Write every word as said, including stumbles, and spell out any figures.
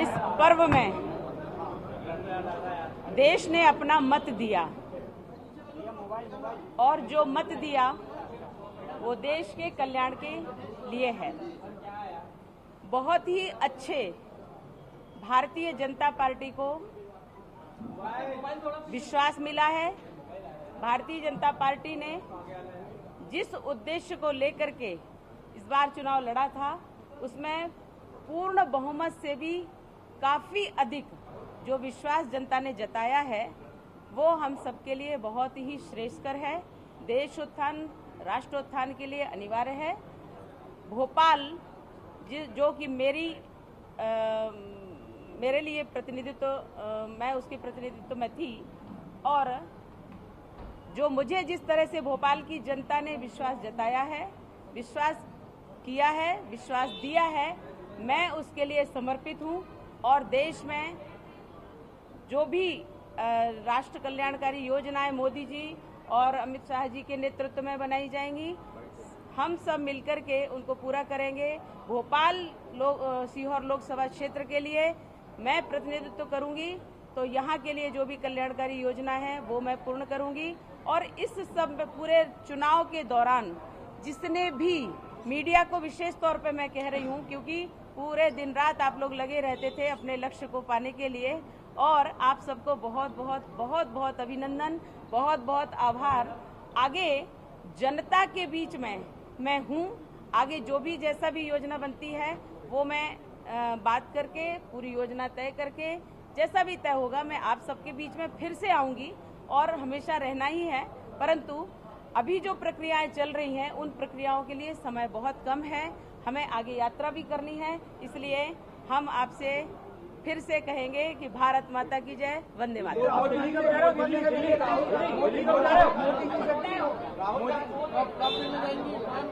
इस पर्व में देश ने अपना मत दिया और जो मत दिया वो देश के कल्याण के लिए है। बहुत ही अच्छे भारतीय जनता पार्टी को विश्वास मिला है। भारतीय जनता पार्टी ने जिस उद्देश्य को लेकर के इस बार चुनाव लड़ा था उसमें पूर्ण बहुमत से भी काफी अधिक जो विश्वास जनता ने जताया है वो हम सबके लिए बहुत ही श्रेयस्कर है। देश उत्थान राष्ट्रोत्थान के लिए अनिवार्य है। भोपाल जो कि मेरी आ, मेरे लिए प्रतिनिधित्व आ, मैं उसके प्रतिनिधित्व में थी और जो मुझे जिस तरह से भोपाल की जनता ने विश्वास जताया है, विश्वास किया है, विश्वास दिया है, मैं उसके लिए समर्पित हूं और देश में जो भी राष्ट्र कल्याणकारी योजनाएं मोदी जी और अमित शाह जी के नेतृत्व में बनाई जाएंगी, हम सब मिलकर के उनको पूरा करेंगे। भोपाल लोग सीहोर लोकसभा क्षेत्र के लिए मैं प्रतिनिधित्व करूंगी तो यहाँ के लिए जो भी कल्याणकारी योजना है वो मैं पूर्ण करूंगी। और इस सब पूरे चुनाव के दौरान जिसने भी मीडिया को विशेष तौर पे मैं कह रही हूँ, क्योंकि पूरे दिन रात आप लोग लगे रहते थे अपने लक्ष्य को पाने के लिए, और आप सबको बहुत बहुत बहुत बहुत अभिनंदन, बहुत बहुत आभार। आगे जनता के बीच में मैं हूँ, आगे जो भी जैसा भी योजना बनती है वो मैं आ, बात करके पूरी योजना तय करके जैसा भी तय होगा मैं आप सबके बीच में फिर से आऊंगी और हमेशा रहना ही है। परंतु अभी जो प्रक्रियाएं चल रही हैं उन प्रक्रियाओं के लिए समय बहुत कम है, हमें आगे यात्रा भी करनी है, इसलिए हम आपसे फिर से कहेंगे कि भारत माता की जय, वंदे मातरम।